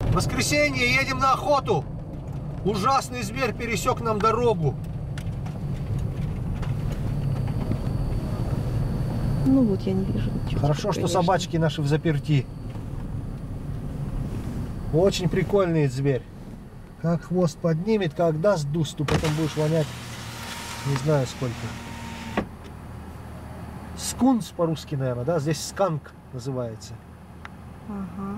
В воскресенье едем на охоту. Ужасный зверь пересек нам дорогу. Ну вот я не вижу. Хорошо, что собачки наши в заперти. Очень прикольный зверь. Как хвост поднимет, как даст дусту, потом будешь вонять не знаю сколько. Скунс по-русски, наверное, да? Здесь сканк называется. Ага.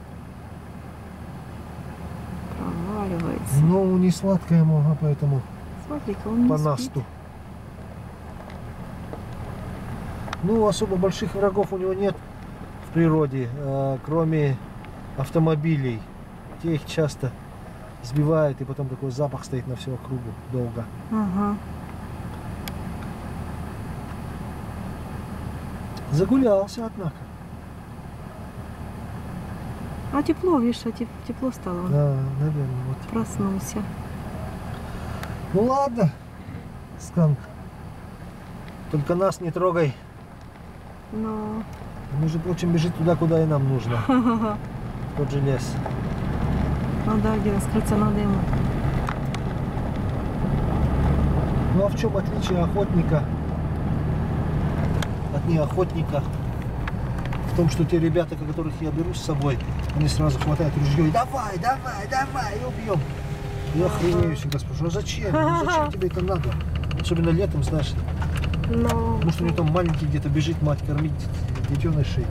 Проваливается. Ну, не сладкая ему, поэтому Смотри-ка, он по не насту. спит. Ну, особо больших врагов у него нет в природе, кроме автомобилей. Те их часто сбивают, и потом такой запах стоит на всю округу долго. Ага. Загулялся, однако. А тепло, видишь, тепло стало. Он Да, наверное, вот. проснулся. Ну ладно, сканк. Только нас не трогай. Но... Между прочим, бежит туда, куда и нам нужно. В тот же лес. Ну да, где скрыться надо ему. Ну а в чем отличие охотника от неохотника? В том, что те ребята, которых я беру с собой, они сразу хватают ружье и давай, давай, давай, и убьем. Я охренею всегда, спрашиваю, а зачем? Ну, зачем тебе это надо? Особенно летом, знаешь. Но... Может, у него там маленький где-то бежит, мать кормить детенышей.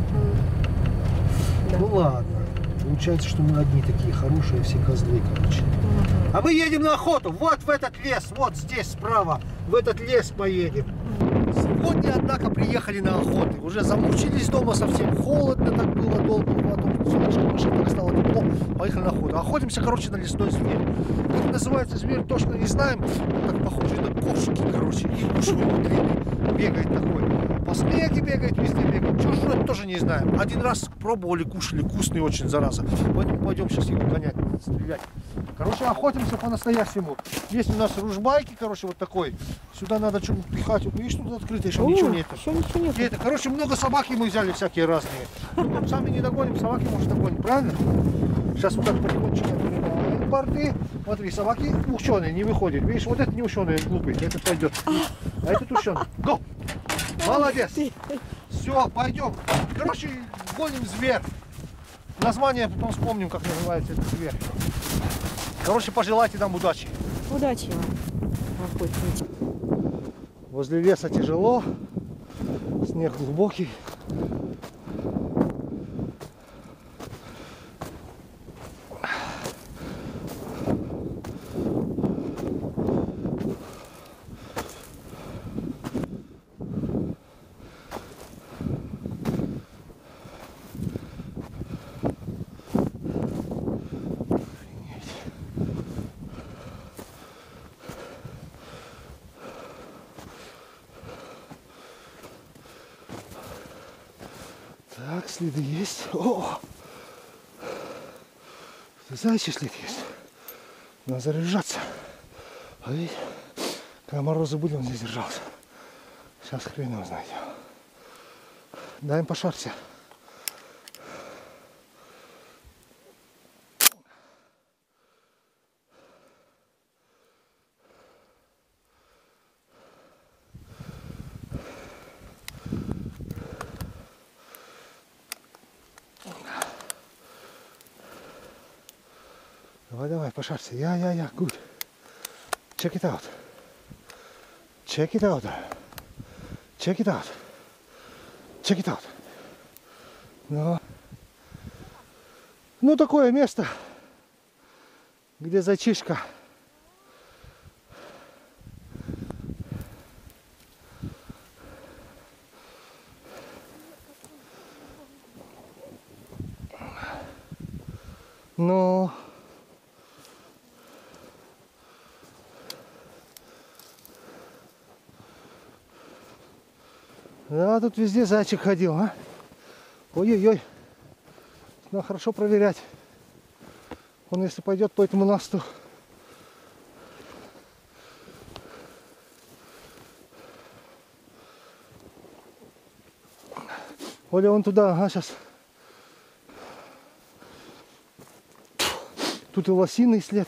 Да. Ну ладно. Получается, что мы одни такие хорошие, все козлы, короче. А мы едем на охоту. Вот в этот лес, вот здесь справа. В этот лес поедем. Сегодня, однако, приехали на охоту. Уже замучились дома совсем. Холодно так было долго. Потом солнышко вышло, так стало тепло. Поехали на охоту. Охотимся, короче, на лесной зверь. Как называется зверь, точно не знаем. Так похоже на кошки, короче. И уши у него длинные. Бегает такой. По снеге бегает, везде бегает. Что жрет, тоже не знаем. Один раз пробовали, кушали. Вкусный очень, зараза. Поэтому пойдем сейчас его гонять, стрелять. Короче, охотимся по-настоящему. Есть у нас ружбайки, короче, вот такой. Сюда надо что-нибудь пихать. Видишь, тут открыто, еще ничего нет. Еще ничего нет. Это, короче, много собаки мы взяли всякие разные. Ну, сами не догоним, собаки, может, догоним, правильно? Сейчас вот так потихонечку открываем борты. Смотри, собаки ученые не выходят. Видишь, вот это не ученый, глупый, этот пойдет. А этот ученый. Го! Молодец! Все, пойдем. Короче, гоним зверь. Название потом вспомним, как называется этот зверь. Короче, пожелайте нам удачи. Удачи вам, охотники. Возле леса тяжело, снег глубокий. Так, следы есть. О! Зайчий след есть. Надо заряжаться. А ведь, когда морозы были, он здесь держался. Сейчас хрен его знает. Дай им пошарься. Давай, давай, пошарься. Я, good. Check it out. Check it out. Check it out. Check it out. Ну, такое место, где зайчишка. Ну... Да, тут везде зайчик ходил, а? Ой-ой-ой. Надо хорошо проверять. Он, если пойдет по этому насту. Оля, он туда, ага, сейчас. Тут и лосиный след.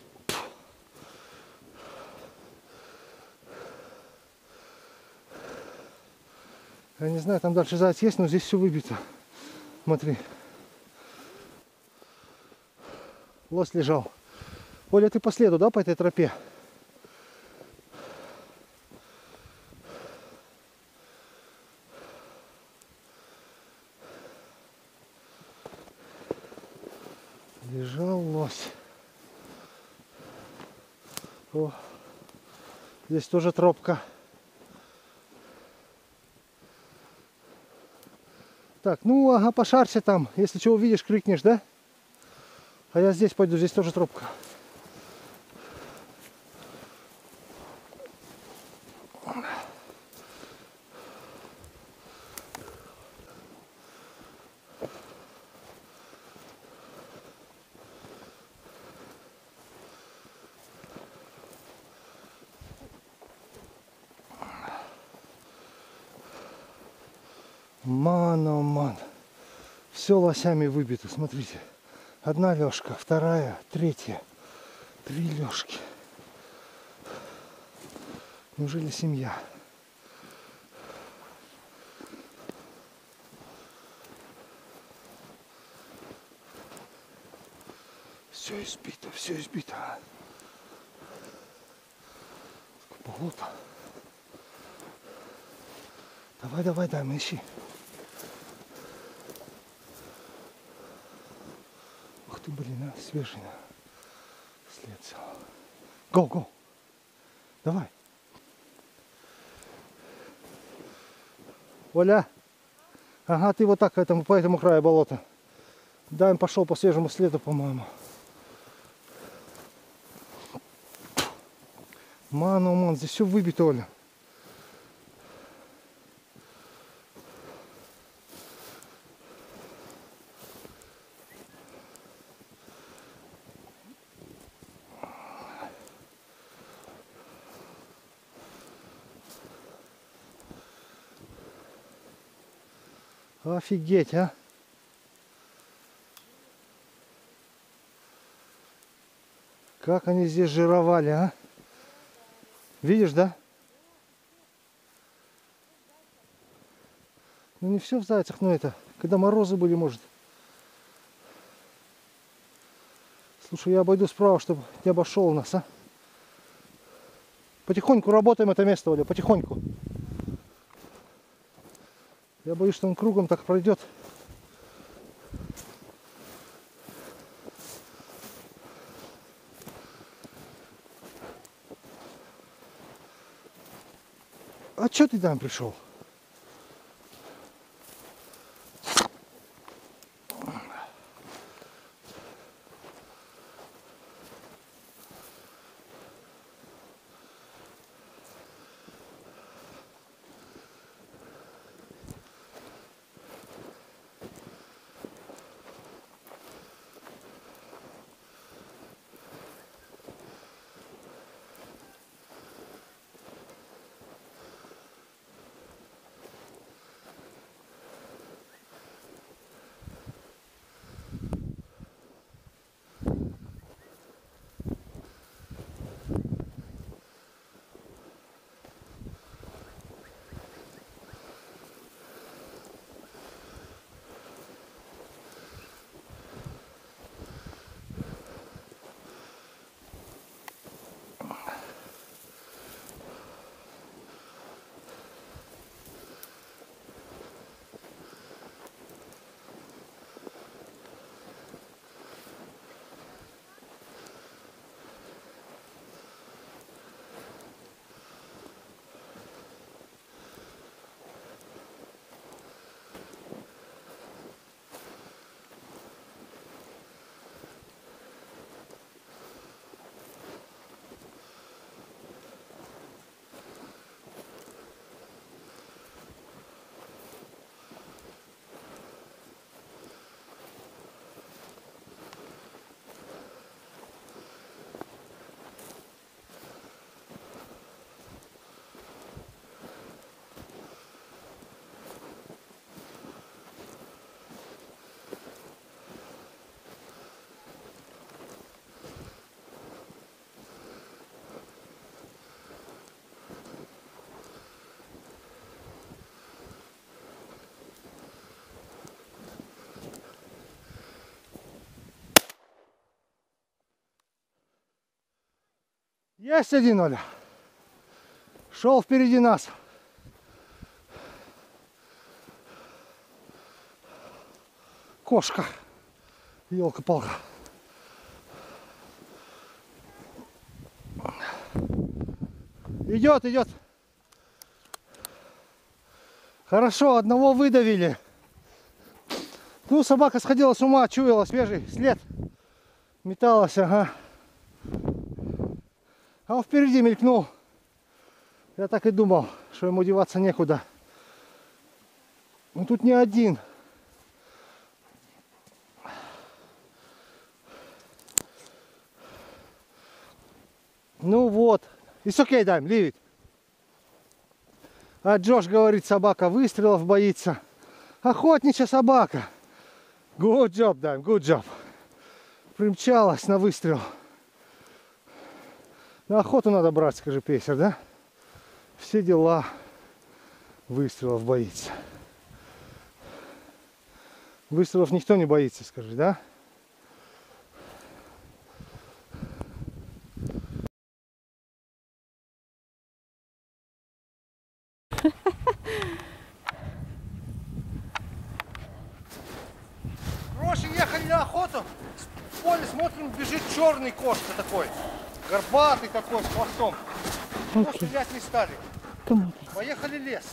Я не знаю, там дальше заяц есть, но здесь все выбито. Смотри. Лось лежал. Оля, ты по следу, да, по этой тропе? Лежал лось. О, здесь тоже тропка. Так, ну ага, пошарься там. Если что увидишь, крикнешь, да? А я здесь пойду, здесь тоже тропка. Ман. Все лосями выбито, смотрите. Одна лёжка, вторая, третья. 3 лёжки. Неужели семья? Все избито, все избито. Болото. Давай, дай, ищи. Ух ты, блин, свежий след взял. Go. Давай. Оля. Ага, ты вот так по этому краю болота. Да, он пошел по свежему следу, по-моему. Ман, здесь все выбито, Оля. Офигеть, а! Как они здесь жировали, а? Видишь, да? Ну не все в зайцах, но это, когда морозы были, может. Слушай, я обойду справа, чтобы не обошел нас, а? Потихоньку работаем это место, Оля, потихоньку. Я боюсь, что он кругом так пройдет. А что ты там пришел? Есть 1-0. Шел впереди нас. Кошка. Ёлка-палка. Идет, идет. Хорошо, одного выдавили. Ну, собака сходила с ума, чуяла свежий след. Металась, ага. А он впереди мелькнул. Я так и думал, что ему деваться некуда. Но тут не один. Ну вот. It's okay, Dime, leave it. А Джош говорит, собака выстрелов боится. Охотничья собака. Good job, Dime, good job. Примчалась на выстрел. На охоту надо брать, скажи, пейсер, да? Все дела. Выстрелов боится. Выстрелов никто не боится, скажи, да? Короче, ехали на охоту, в поле смотрим, бежит черный кошка такой, горбатый такой, с хвостом. Но стрелять не стали. Поехали в лес.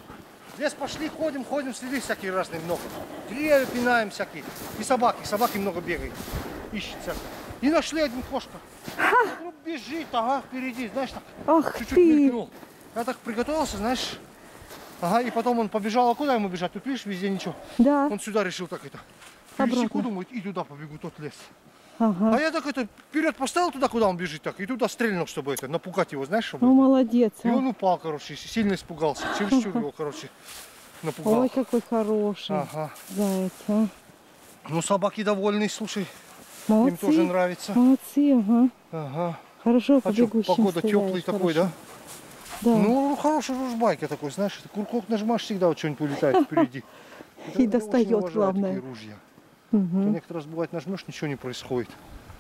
В лес пошли, ходим, следы всякие разные много. Деревья пинаем всякие. И собаки много бегают, ищут всякие. И нашли один кошка. Вдруг бежит, ага, впереди, знаешь, так чуть-чуть мелькнул. Я так приготовился, знаешь. Ага, и потом он побежал, а куда ему бежать? Тут видишь, везде ничего. Да. Он сюда решил так это. Пересеку, думает, и туда побегу, тот лес. Ага. А я так это вперед поставил туда, куда он бежит, так, и туда стрельнул, чтобы это, напугать его, знаешь, чтобы. Ну, молодец. И он упал, короче, сильно испугался. Чересчур его, короче, напугал. Ой, какой хороший. Ага. Заяц, а. Ну, собаки довольны, слушай. Молодцы. Им тоже нравится. Молодцы, ага. Ага. Хорошо, а что, погода теплый такой, да? Да. Ну, хороший ружбайка такой, знаешь, это курок нажимаешь, всегда вот что-нибудь улетает впереди. И достает, главное. Угу. Некоторый раз бывает нажмешь, ничего не происходит.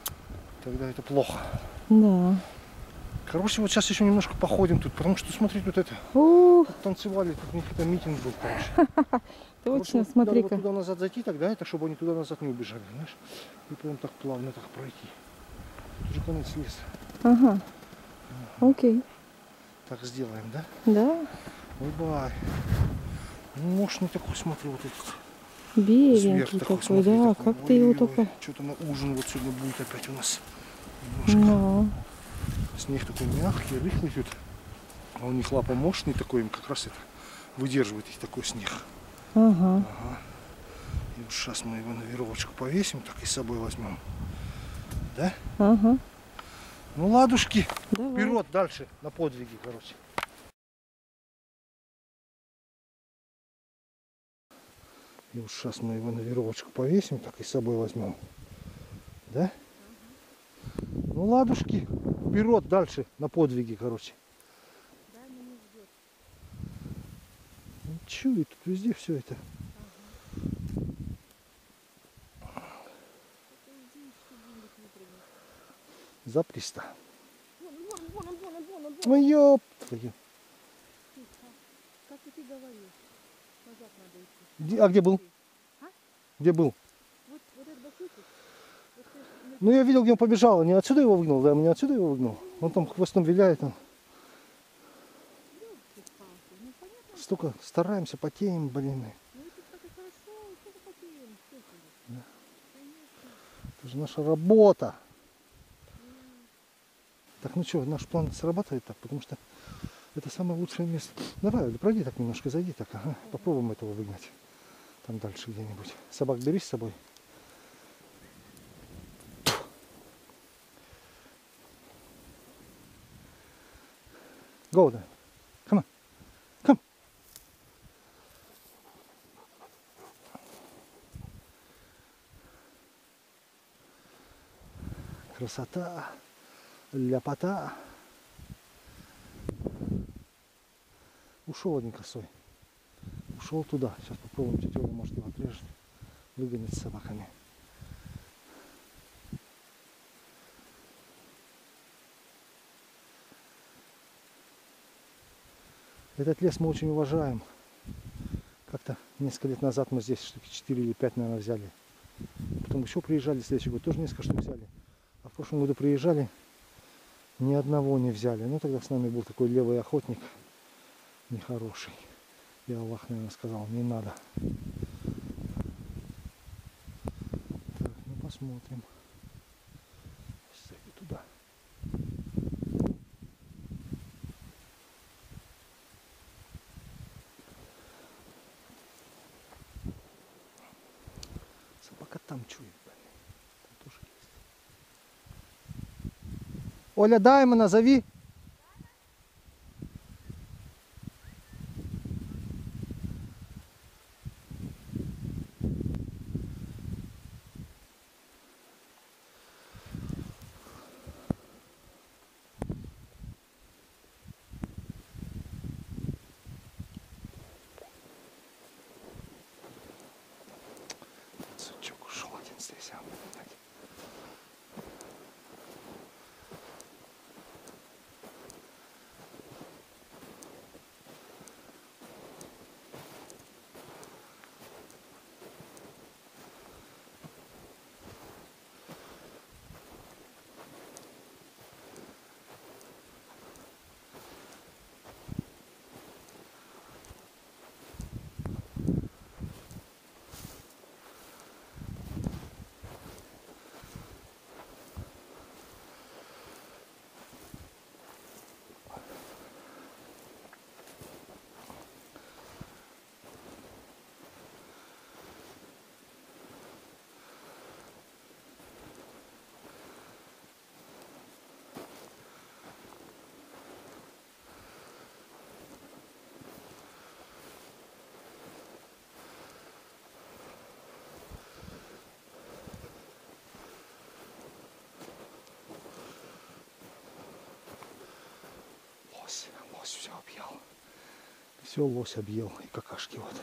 Тогда это плохо. Да. Короче, вот сейчас еще немножко походим тут, потому что, смотри, тут это, тут танцевали, тут у них это митинг был, короче. Точно, смотри-ка. Вот туда назад зайти тогда, это чтобы они туда назад не убежали, знаешь. И потом так плавно так пройти. Тут же конец леса. Ага. Окей. Так сделаем, да? Да. Ой-бай. Ну, мощный такой, смотри, вот этот. Беленький такой, смотри, да, такой. Как ты его только... Что-то на ужин вот сегодня будет опять у нас. Немножко. Снег такой мягкий, рыхлый тут. А у них лапа мощный такой, им как раз это выдерживает их такой снег. Ага. Ага. И вот сейчас мы его на веревочку повесим, так и с собой возьмем. Да? Ага. Ну ладушки, давай. Вперед дальше, на подвиги, короче. И вот сейчас мы его на веревочку повесим, так и с собой возьмем. Да? Ну ладушки, вперед дальше, на подвиги, короче. Да, меня ждет. Ну чует, тут везде все это. Запросто. Ой, ёп твою. Как и ты говорил, назад надо идти. А где был? А? Где был? Вот этот бокситик. Ну я видел, где он побежал. Не отсюда его выгнал, да? Не отсюда его выгнал. Он там хвостом виляет. Он. Столько стараемся, потеем, блин. Да. Это же наша работа. Так, ну что, наш план срабатывает так, потому что это самое лучшее место. Давай, пройди так немножко, зайди так, ага. Попробуем этого выгнать. Там дальше где-нибудь. Собак бери с собой. Go then. Come on. Come. Красота. Ляпота. Ушел один косой. Ушел туда. Сейчас попробуем, тетя Оля, может, его отрежет. Выгонять с собаками. Этот лес мы очень уважаем. Как-то несколько лет назад мы здесь штуки 4 или 5, наверное, взяли. Потом еще приезжали, следующий год тоже несколько штук взяли. А в прошлом году приезжали, ни одного не взяли. Ну тогда с нами был такой левый охотник, нехороший. И Аллах, наверное, сказал, не надо. Так, ну посмотрим. Зайду туда. Собака там чует, блин. Там тоже есть. Оля, дай ему, назови. Сучок ушел один здесь, а? Лось все объел. Все лось объел. И какашки вот.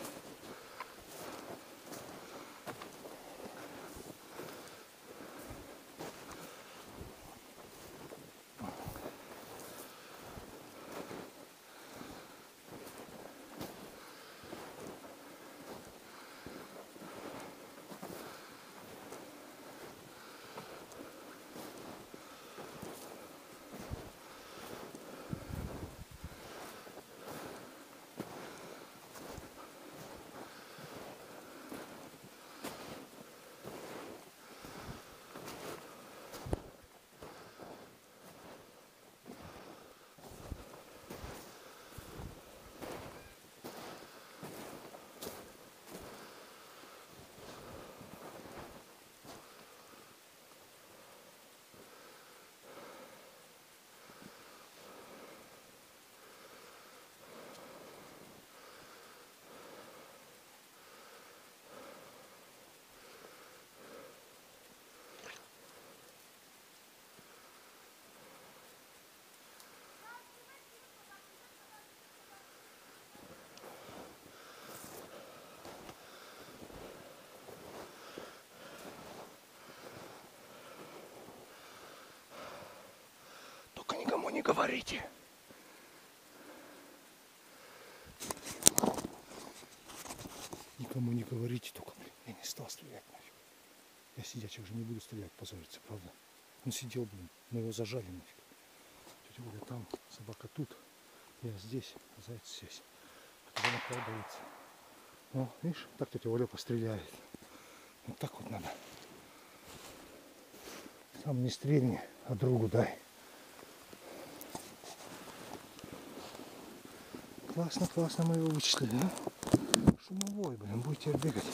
Только никому не говорите. Никому не говорите, только, блин, я не стал стрелять нафиг. Я сидячих же не буду стрелять, позориться, правда. Он сидел, блин, мы его зажали нафиг. Тетя Оля там, собака тут, я здесь, а заяц здесь. А туда накладывается. Ну, видишь, так тетя Оля постреляет. Вот так вот надо. Сам не стрельни, а другу дай. Классно, классно мы его вычислили, а? Шумовой, блин, будете бегать.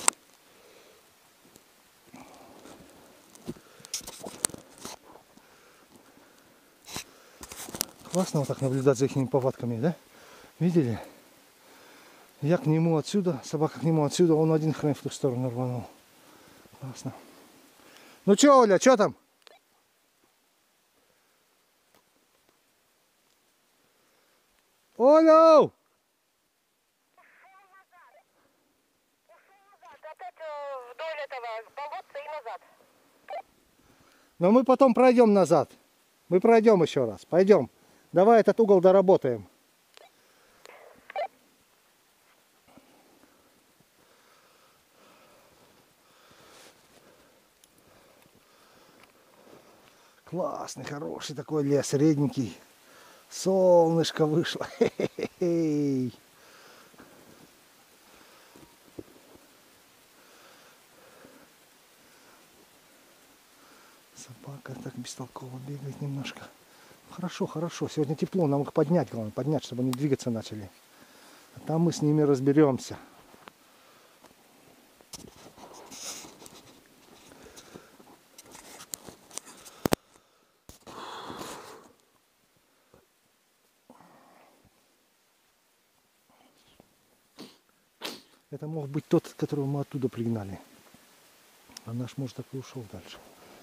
Классно вот так наблюдать за их повадками, да? Видели? Я к нему отсюда, собака к нему отсюда, он один хрен в ту сторону рванул. Классно. Ну чё, Оля, чё там? Оля! Вдоль этого болотца и назад. Но мы потом пройдем назад. Мы пройдем еще раз. Пойдем. Давай этот угол доработаем. Классный, хороший такой лес, реденький. Солнышко вышло. Хе-хе-хей. Собака так бестолково бегает немножко. Хорошо, хорошо. Сегодня тепло, нам их поднять, главное, поднять, чтобы они двигаться начали. А там мы с ними разберемся. Это мог быть тот, которого мы оттуда пригнали. А наш, может, так и ушел дальше.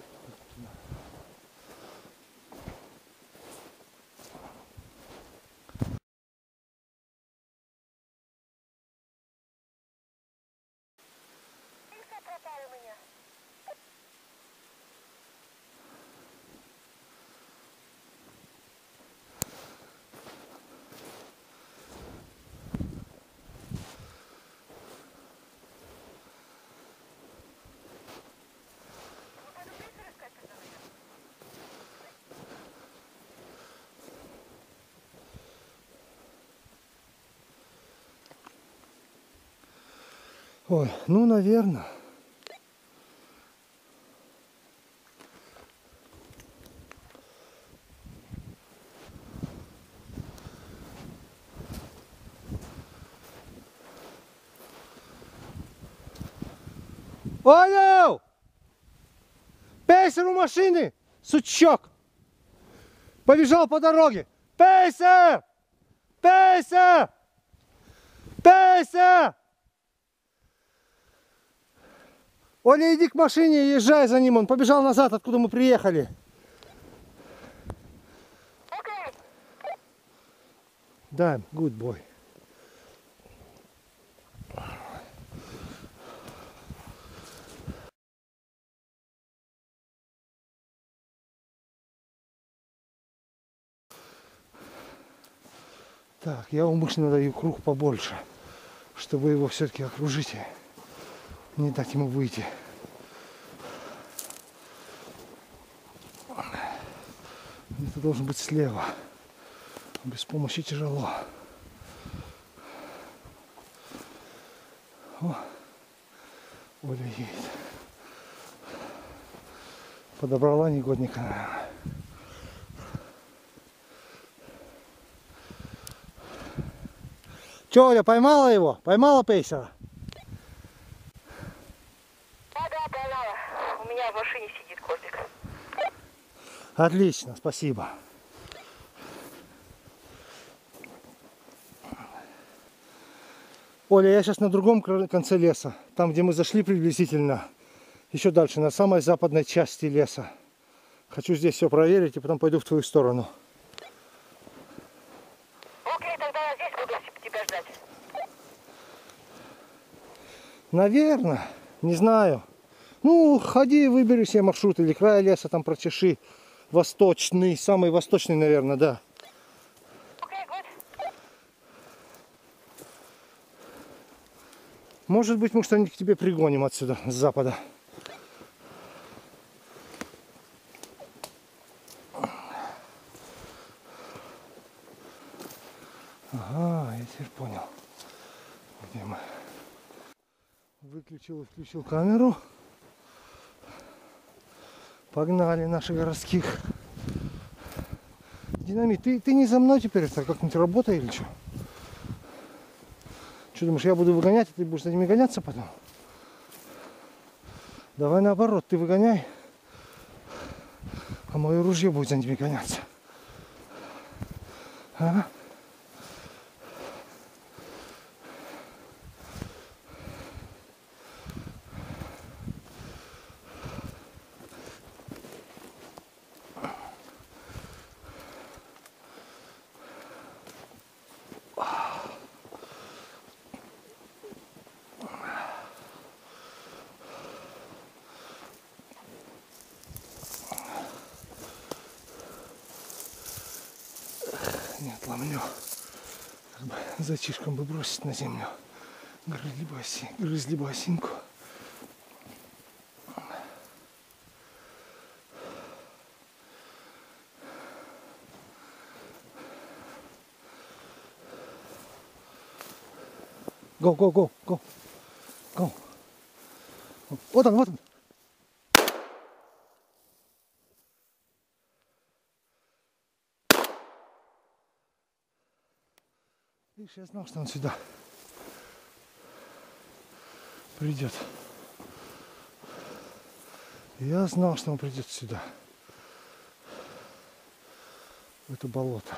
Ой, ну, наверное. Понял! Пейсер у машины! Сучок! Побежал по дороге! Пейсер! Пейсер! Пейсер! Оля, иди к машине, езжай за ним. Он побежал назад, откуда мы приехали. Да, good boy. Так, я умышленно даю круг побольше, чтобы его все-таки окружить. Не дать ему выйти. Это должен быть слева. Без помощи тяжело. О, Оля едет. Подобрала негодника, наверное. Че, Оля, поймала его? Поймала пейсера? У меня в машине сидит котик. Отлично, спасибо. Оля, я сейчас на другом конце леса, там, где мы зашли приблизительно, еще дальше, на самой западной части леса. Хочу здесь все проверить и потом пойду в твою сторону. Окей, тогда я здесь буду тебя ждать. Наверное, не знаю. Ну, ходи, выбери себе маршрут или край леса там прочеши. Восточный, самый восточный, наверное, да. Окей, good. Может быть, мы что-нибудь к тебе пригоним отсюда, с запада. Ага, я теперь понял, где мы. Выключил и включил камеру. Погнали наших городских. Динамит, ты не за мной теперь, так как-нибудь работай или что? Что думаешь, я буду выгонять, а ты будешь за ними гоняться потом? Давай наоборот, ты выгоняй, а мое ружье будет за ними гоняться. А? Не отломлю. Как бы зайчишком бы бросить на землю. Грызли бы осинку. Go, go, go, go. Go. Вот он, вот он. Видишь, я знал, что он сюда придет. Я знал, что он придет сюда. В это болото.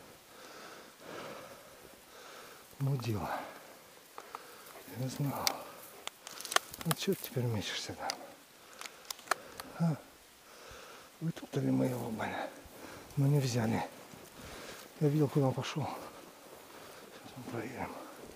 Мудила. Я знал. Ну что ты теперь мечешься там? А? Вытоптали мы его, блин. Но не взяли. Я видел, куда он пошел. Сейчас мы проверим.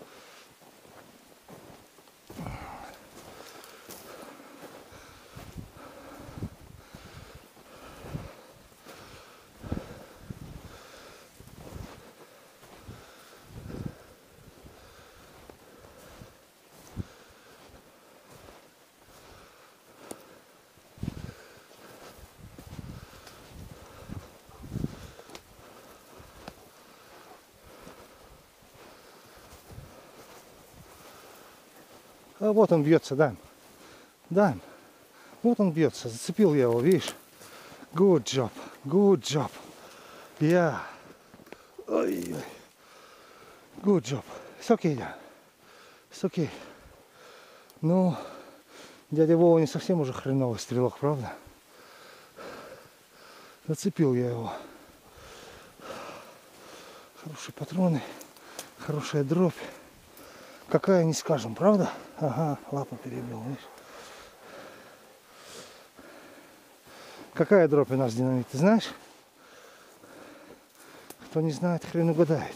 А вот он бьется, Дайм. Дайм. Вот он бьется. Зацепил я его, видишь? Good job. Good job. Yeah. Ой. Good job. It's okay, да. It's okay. Ну, дядя Вова не совсем уже хреновый стрелок, правда? Зацепил я его. Хорошие патроны. Хорошая дробь. Какая, не скажем, правда? Ага, лапу перебил, видишь? Какая дробь у нас динамит, ты знаешь? Кто не знает, хрен угадает.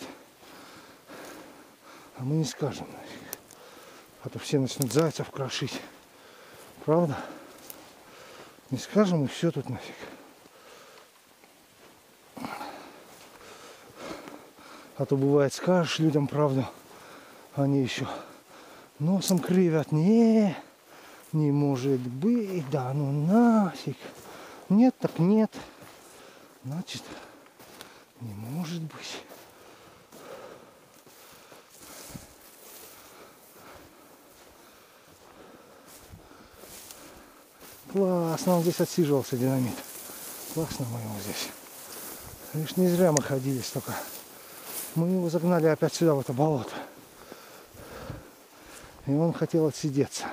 А мы не скажем, нафиг. А то все начнут зайцев крошить. Правда? Не скажем, и все тут нафиг. А то бывает, скажешь людям правду, они еще носом кривят. Не может быть, да ну нафиг. Нет, так нет. Значит, не может быть. Классно, он здесь отсиживался, динамит. Классно мы его здесь. Видишь, не зря мы ходили столько. Мы его загнали опять сюда, в это болото. И он хотел отсидеться.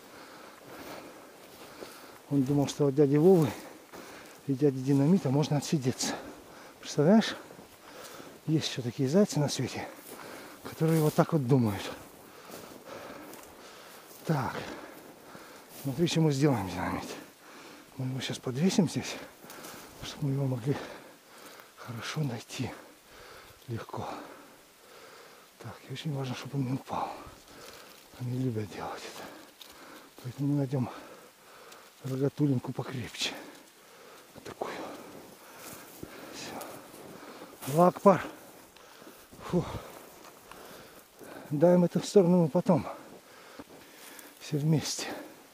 Он думал, что от дяди Вовы и дяди Динамита можно отсидеться. Представляешь? Есть еще такие зайцы на свете, которые вот так вот думают. Так. Смотри, что мы сделаем, Динамит. Мы его сейчас подвесим здесь, чтобы мы его могли хорошо найти. Легко. Так, и очень важно, чтобы он не упал. Они любят делать это. Поэтому мы найдем рогатулинку покрепче. Вот такую. Все. Аллах Акбар. Фу. Даем это в сторону мы потом. Все вместе.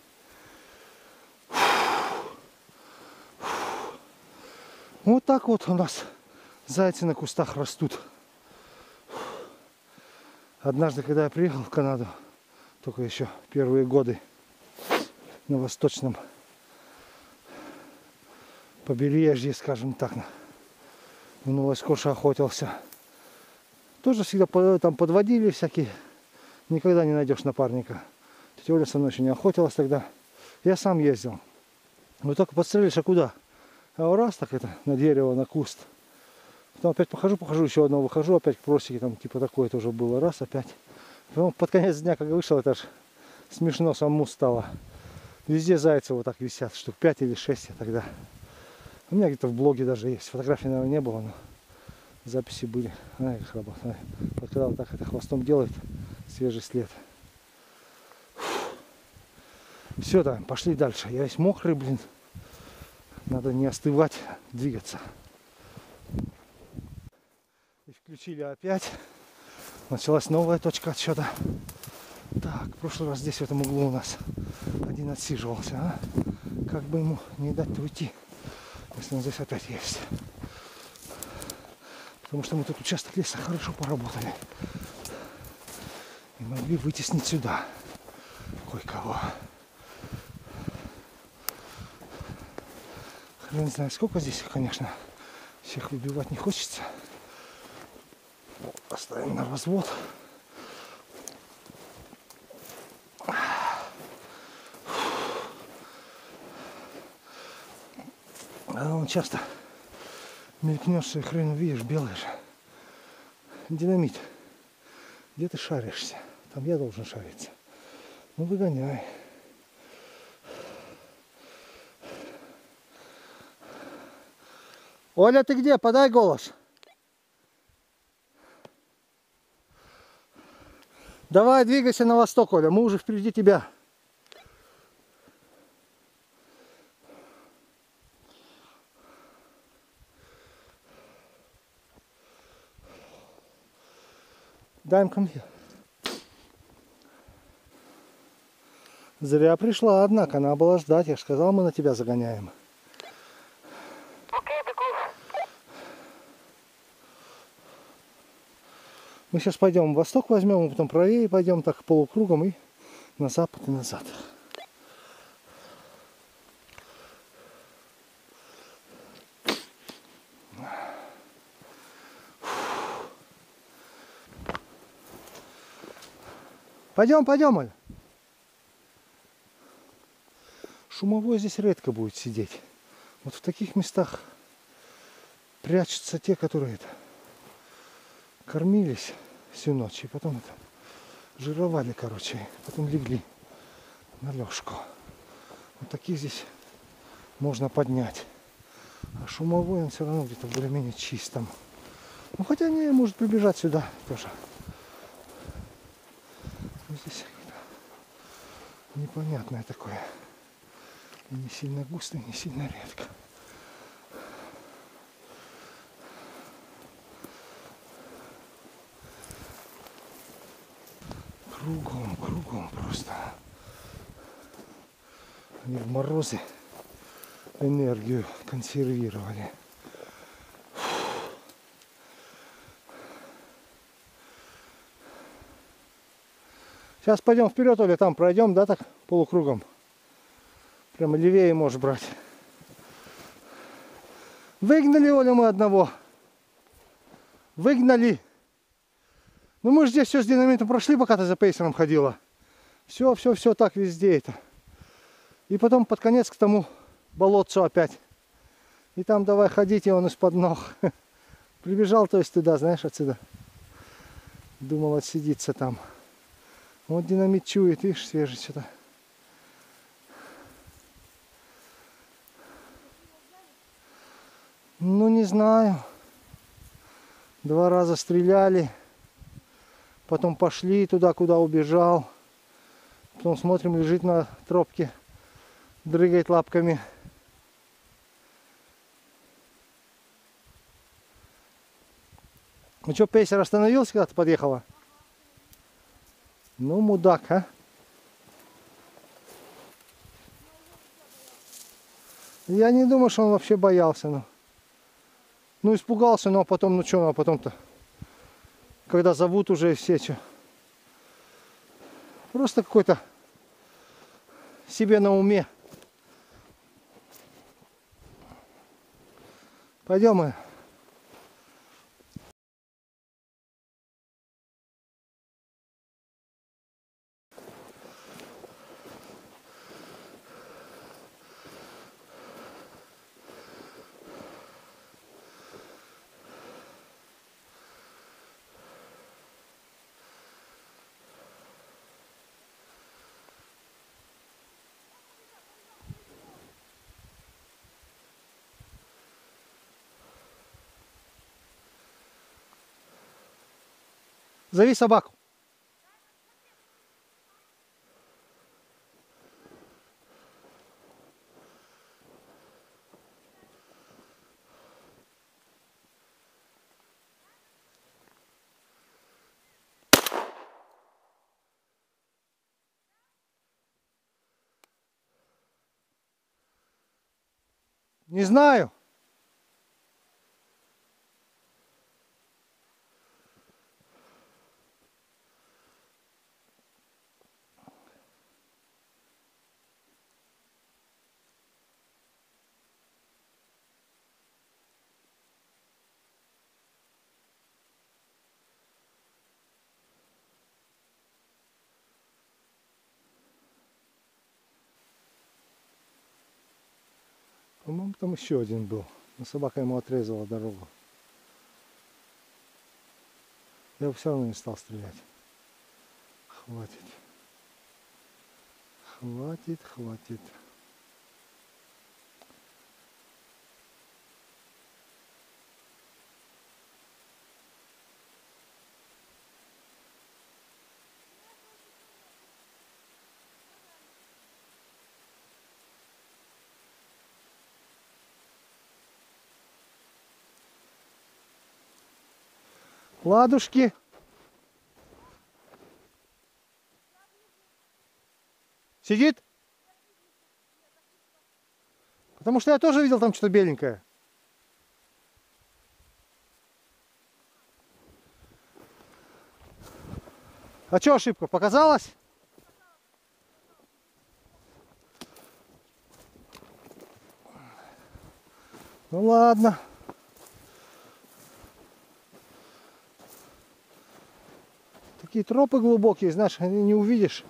Вот так вот у нас зайцы на кустах растут. Однажды, когда я приехал в Канаду, только еще первые годы, на восточном побережье, скажем так, в Новой Скоше охотился. Тоже всегда там подводили всякие. Никогда не найдешь напарника. Тетя Оля со мной еще не охотилась тогда. Я сам ездил. Но только подстрелишь, а куда? А раз так это, на дерево, на куст. Потом опять похожу, еще одного выхожу, опять к просеке, там типа такое тоже было. Раз, опять. Потом под конец дня, как вышел, это аж смешно самому стало. Везде зайцы вот так висят, штук 5 или 6 я тогда. У меня где-то в блоге даже есть. Фотографий, наверное, не было, но записи были. Знаешь, как работает. Вот когда вот так это хвостом делает, свежий след. Все, да, пошли дальше. Я весь мокрый, блин. Надо не остывать, двигаться. И включили опять. Началась новая точка отсчета. Так, в прошлый раз здесь в этом углу у нас один отсиживался. А? Как бы ему не дать уйти, если он здесь опять есть. Потому что мы тут участок леса хорошо поработали. И могли вытеснить сюда кое-кого. Хрен знает сколько здесь, конечно. Всех выбивать не хочется. Поставим на развод. А он часто мелькнешь, и хрен увидишь, белый же. Динамит. Где ты шаришься? Там я должен шариться. Ну выгоняй. Оля, ты где? Подай голос. Давай, двигайся на восток, Оля. Мы уже впереди тебя. Дай им ко мне. Зря пришла, однако, надо было ждать. Я же сказал, мы на тебя загоняем. Окей, бегу. Мы сейчас пойдем в восток возьмем, потом правее пойдем так полукругом и на запад и назад. Пойдем, пойдем, Оль. Шумовой здесь редко будет сидеть. Вот в таких местах прячутся те, которые кормились всю ночь и потом жировали, короче, потом легли на лёжку. Вот таких здесь можно поднять. А шумовой он все равно где-то более-менее чистом. Ну хотя не может прибежать сюда тоже. Но здесь непонятное такое. И не сильно густо, и не сильно редко. Кругом, кругом просто. Они в морозы энергию консервировали. Сейчас пойдем вперед, Оля, там пройдем, да, так полукругом. Прямо левее можешь брать. Выгнали, Оля, мы одного. Выгнали. Ну мы же здесь все с динамитом прошли, пока ты за пейсером ходила. Все так везде это. И потом под конец к тому болотцу опять. И там давай ходить, и он из-под ног. Прибежал, то есть туда, знаешь, отсюда. Думал отсидеться там. Вот динамит чует, видишь, свежий что-то. Ну не знаю. 2 раза стреляли. Потом пошли туда, куда убежал. Потом смотрим, лежит на тропке. Дрыгает лапками. Ну что, пейсер остановился, когда ты подъехала? Ну, мудак, а? Я не думаю, что он вообще боялся. Ну, испугался, но потом, ну что, ну а потом-то, когда зовут уже все, что? Просто какой-то себе на уме. Пойдем мы. Зови собаку. Не знаю. По-моему, там еще один был. Но собака ему отрезала дорогу. Я бы все равно не стал стрелять. Хватит. Хватит, хватит. Ладушки. Сидит? Потому что я тоже видел там что-то беленькое. А что ошибка? Показалось? Ну ладно. Такие тропы глубокие, знаешь, не увидишь.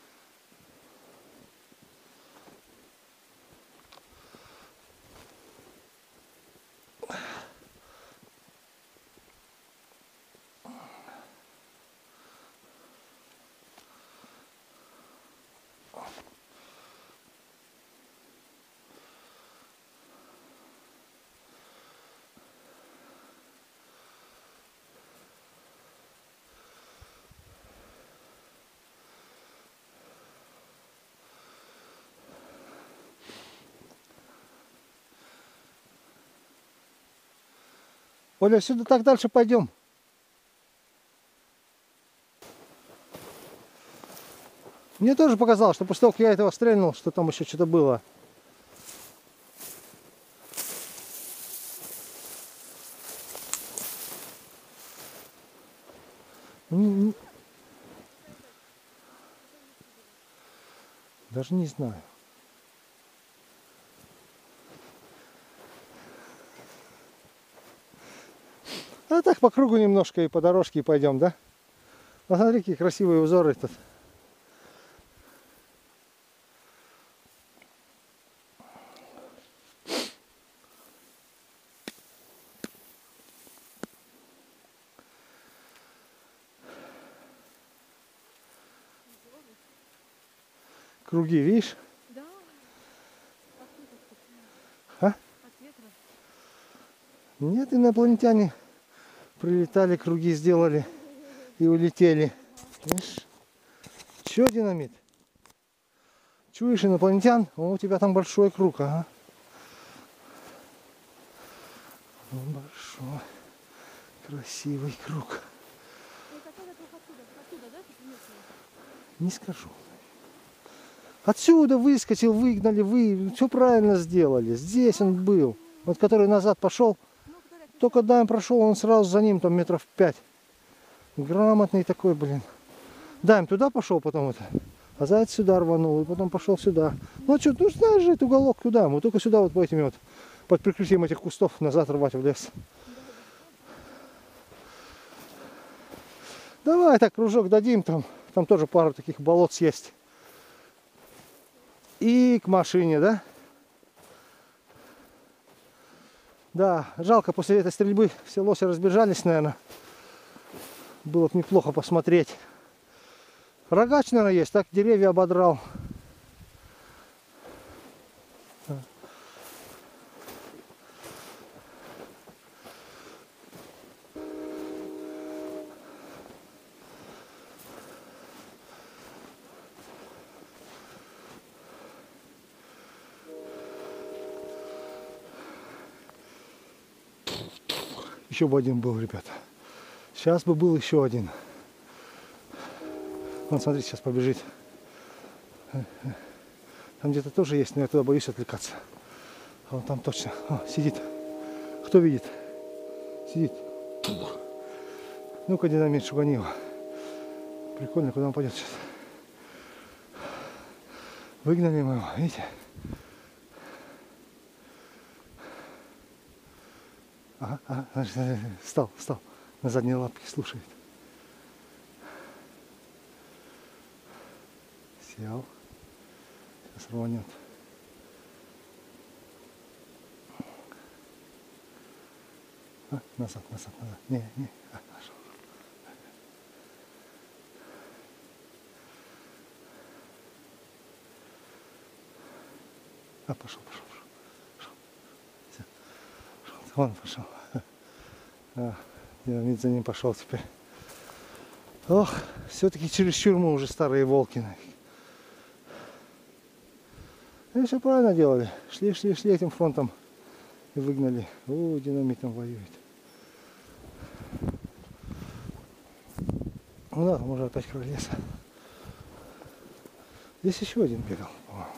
Оля, сюда так дальше пойдем. Мне тоже показалось, что после того, как я этого стрельнул, что там еще что-то было. Даже не знаю. А так по кругу немножко и по дорожке пойдем, да? Посмотри, какие красивые узоры тут. Круги, видишь? Да. А? От ветра. Нет, инопланетяне прилетали, круги сделали и улетели. Видишь? Чё динамит? Чуешь инопланетян? О, у тебя там большой круг, ага. Большой, красивый круг. Оттуда, да? Не скажу. Отсюда выскочил, выгнали, вы все правильно сделали. Здесь он был. Вот который назад пошел, только Дайм прошел, он сразу за ним там метров 5. Грамотный такой, блин. Дайм туда пошел, потом это. А заяц сюда рванул, и потом пошел сюда. Ну что, ну знаешь же, этот уголок туда. Мы только сюда вот по этим вот, под прикрытием этих кустов назад рвать в лес. Давай так кружок дадим, там тоже пару таких болот есть. И к машине, да? Да, жалко, после этой стрельбы все лоси разбежались, наверное. Было бы неплохо посмотреть. Рогач, наверное, есть, так деревья ободрал. Еще бы один был, ребята. Сейчас бы был еще один. Вон, смотрите, сейчас побежит. Там где-то тоже есть, но я туда боюсь отвлекаться. А вон там точно. О, сидит. Кто видит? Сидит. Ну-ка, динамит, шугани его. Прикольно, куда он пойдет сейчас. Выгнали мы его, видите? Ага, встал, на задние лапки, слушает. Сел. Сейчас рванет. Назад, назад, назад. Не, не. Хорошо. Пошел, пошел, пошел. Все. Вон пошел. Динамит за ним пошел теперь. Ох, все-таки чересчур мы уже старые волки. И все правильно делали. Шли этим фронтом и выгнали. О, динамитом воюет. Ну да, там уже опять край леса. Здесь еще один бегал, по-моему.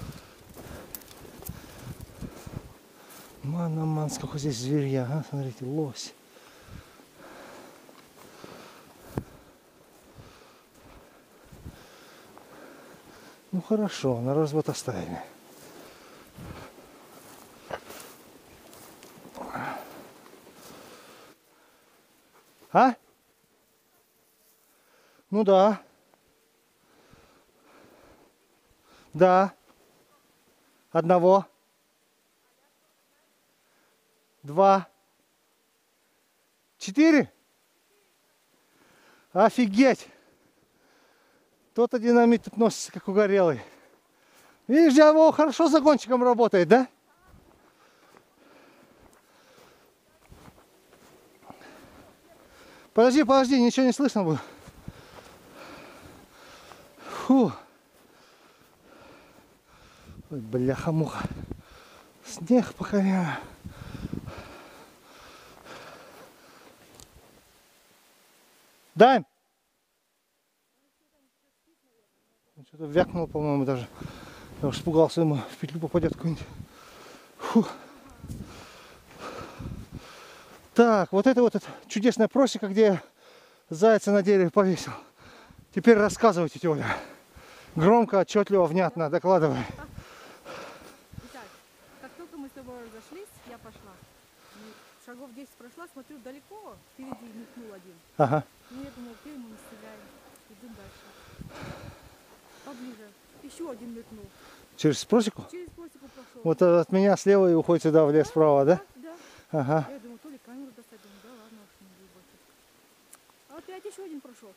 Ман, сколько здесь зверья, а? Смотрите, лось. Ну хорошо, на развод оставили. А? Ну да. Да. Одного. 2. 4. Офигеть. Тот-то динамит тут носится как угорелый. Видишь, Дьявол хорошо загончиком работает, да? Подожди, ничего не слышно будет. Фу. Ой, бляха-муха. Снег по колено. Дай! Что-то вякнул, по-моему, даже. Я уж испугался, ему в петлю попадет какой-нибудь. Фу. Так, вот это чудесная просека, где я зайца на дереве повесил. Теперь рассказывайте, Оля. Громко, отчетливо, внятно докладывай. Итак, как только мы с тобой разошлись, я пошла. Шагов 10 прошла, смотрю, далеко впереди мелькнул один. Ага. Ну, я думала, окей, мы не стреляем. Идем дальше. Поближе. Еще один мелькнул. Через просеку? Через просеку прошел. Вот от меня слева и уходит сюда в лес справа, да? Да. Ага. Я думаю, то ли камеру достать, думаю, да ладно, уж не буду больше. А опять еще один прошел.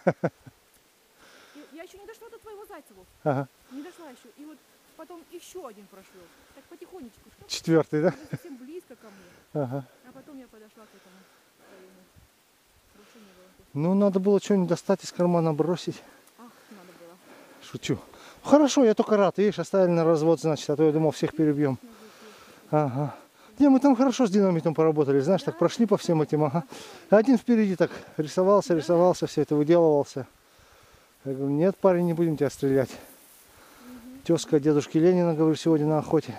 Я еще не дошла до твоего Зайцеву. Ага. Не дошла еще. И вот потом еще один прошел. Так потихонечку. Четвертый, да? Совсем близко ко мне. Ага. А потом я подошла к этому своему. Больше не было. Ну, надо было что-нибудь достать из кармана, бросить. Ах, надо было. Шучу. Хорошо, я только рад. Видишь, оставили на развод, значит, а то я думал, всех перебьем. Ага. Не, мы там хорошо с динамитом поработали, знаешь, так прошли по всем этим, ага. Один впереди так рисовался, все это выделывался. Я говорю, нет, парень, не будем тебя стрелять. Тезка дедушки Ленина, говорю, сегодня на охоте.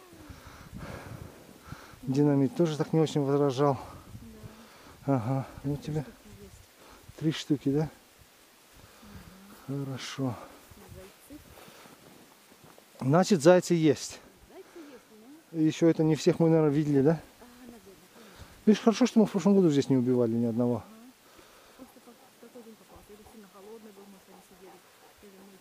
Динамит тоже так не очень возражал. Ага, ну тебе 3 штуки, да? Хорошо. Значит, зайцы есть. Еще это не всех мы, наверное, видели, да? Видишь, хорошо, что мы в прошлом году здесь не убивали ни одного. Просто такой день попался. Или сильно холодный был, может, они сидели. Или мы,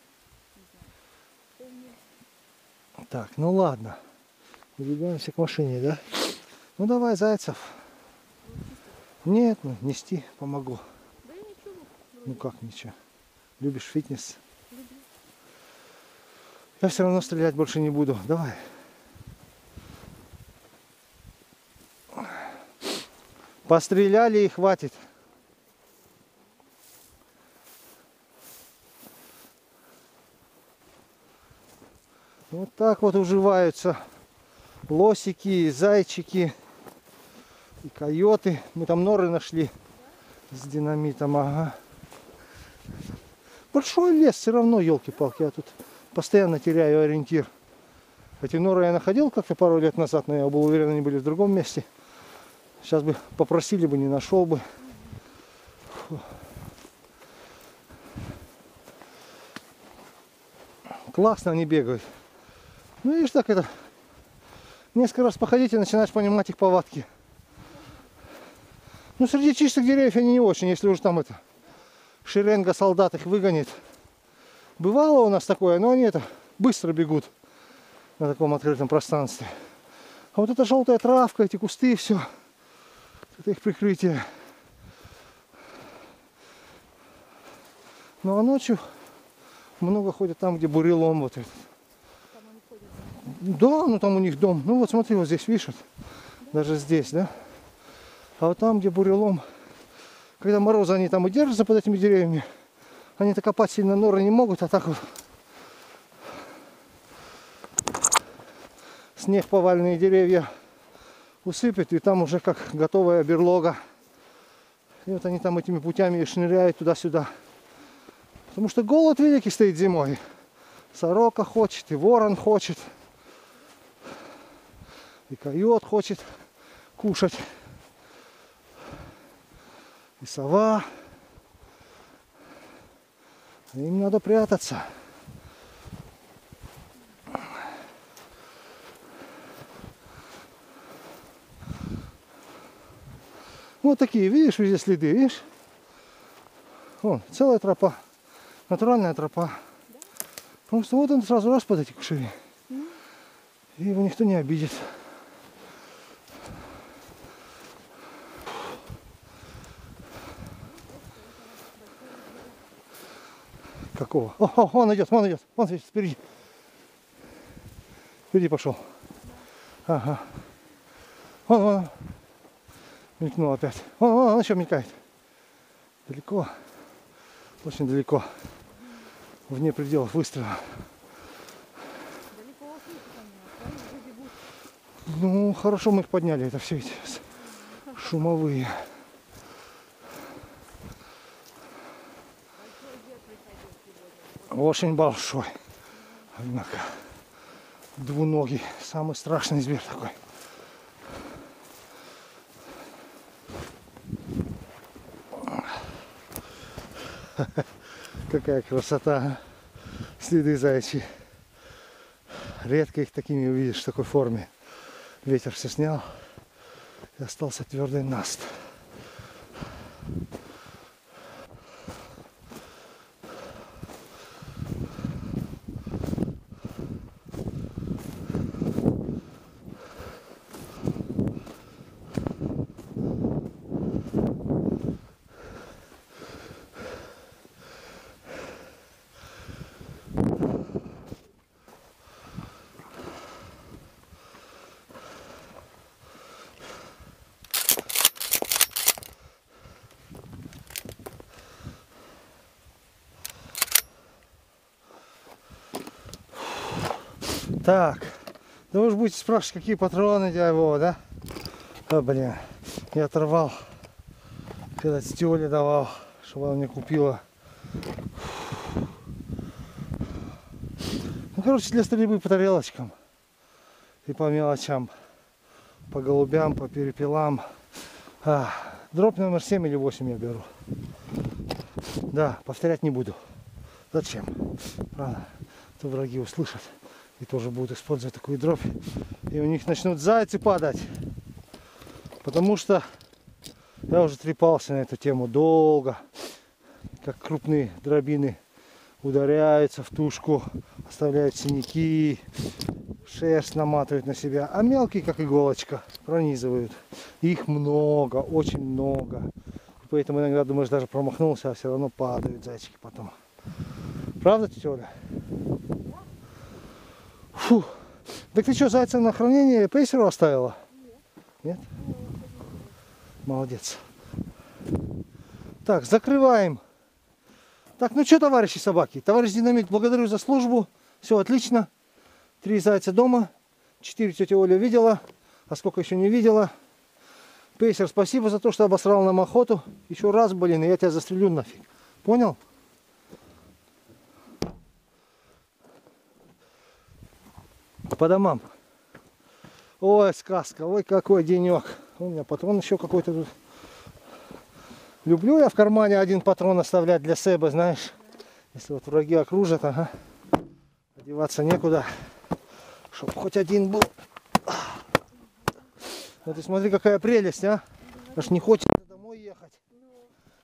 не знаю, помню. Так, ну ладно. Двигаемся к машине, да? Ну давай, Зайцев. Нет, ну нести помогу. Да я ничего. Ну как ничего. Любишь фитнес? Люблю. Я все равно стрелять больше не буду. Давай. Постреляли и хватит. Вот так вот уживаются лосики, зайчики и койоты. Мы там норы нашли с динамитом. Ага. Большой лес все равно, елки-палки. Я тут постоянно теряю ориентир. Эти норы я находил как-то пару лет назад, но я был уверен, они были в другом месте. Сейчас бы попросили бы, не нашел бы. Фу. Классно они бегают. Ну видишь, так это. Несколько раз походить и начинаешь понимать их повадки. Ну среди чистых деревьев они не очень, если уж там это шеренга солдат их выгонит. Бывало у нас такое, но они это быстро бегут на таком открытом пространстве. А вот эта желтая травка, эти кусты, все. Это их прикрытие. Ну а ночью много ходят там, где бурелом вот этот. Там они ходят. Да, ну там у них дом. Ну вот смотри, вот здесь, видишь, вот, даже здесь, да? А вот там, где бурелом, когда морозы, они там и держатся под этими деревьями, они-то копать сильно норы не могут, а так вот снег поваленные деревья усыпет, и там уже как готовая берлога. И вот они там этими путями и шныряют туда-сюда. Потому что голод великий стоит зимой. Сорока хочет, и ворон хочет, и койот хочет кушать, и сова. Им надо прятаться. Вот такие, видишь, везде следы, видишь? Вон, целая тропа, натуральная тропа. Потому что вот он сразу раз под эти кушари. И его никто не обидит. Какого? О, он идет, вон здесь, впереди. Впереди пошел. Ага. Вон. Мелькнул опять. Он еще мелькает. Далеко. Очень далеко. Вне пределов выстрела. Далеко слышно там, они уже бегут. Ну, хорошо мы их подняли. Это все эти шумовые. Очень большой. Однако двуногий. Самый страшный зверь такой. Какая красота. Следы зайчи. Редко их такими увидишь в такой форме. Ветер все снял. И остался твердый наст. Так, да вы же будете спрашивать, какие патроны для его, да? А, блин, я оторвал, когда Стёле давал, чтобы она мне купила. Ну, короче, для стрельбы по тарелочкам и по мелочам, по голубям, по перепелам. Дроп номер 7 или 8 я беру. Да, повторять не буду. Зачем? Правда, то враги услышат. И тоже будут использовать такую дробь. И у них начнут зайцы падать. Потому что я уже трепался на эту тему долго. Как крупные дробины ударяются в тушку, оставляют синяки, шерсть наматывают на себя. А мелкие, как иголочка, пронизывают. Их много, очень много. Поэтому иногда думаешь, даже промахнулся, а все равно падают зайчики потом. Правда, тетя Оля? Фу. Так ты что, зайца на хранение пейсеру оставила? Нет. Молодец. Так, закрываем. Так, ну что, товарищи собаки? Товарищ Динамит, благодарю за службу. Все отлично. 3 зайца дома. 4 тетя Оля видела. А сколько еще не видела. Пейсер, спасибо за то, что обосрал нам охоту. Еще раз, блин, и я тебя застрелю нафиг. Понял? По домам. Ой, сказка, ой, какой денек. У меня патрон еще какой-то тут. Люблю я в кармане один патрон оставлять для себя, знаешь. Если вот враги окружат, ага. Одеваться некуда. Чтоб хоть один был. Вот ты смотри, какая прелесть, а. Аж не хочется домой ехать.